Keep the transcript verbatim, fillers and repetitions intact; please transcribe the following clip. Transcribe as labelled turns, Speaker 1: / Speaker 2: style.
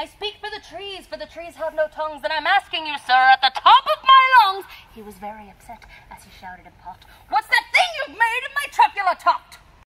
Speaker 1: I speak for the trees, for the trees have no tongues, and I'm asking you, sir, at the top of my lungs. He was very upset as he shouted and puffed. What's that thing you've made of my truculent tot?